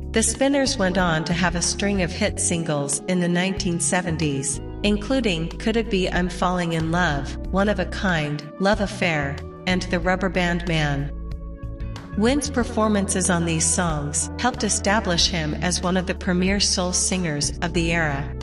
The Spinners went on to have a string of hit singles in the 1970s, including Could It Be I'm Falling in Love, One of a Kind, Love Affair, and The Rubber Band Man. Wynne's performances on these songs helped establish him as one of the premier soul singers of the era.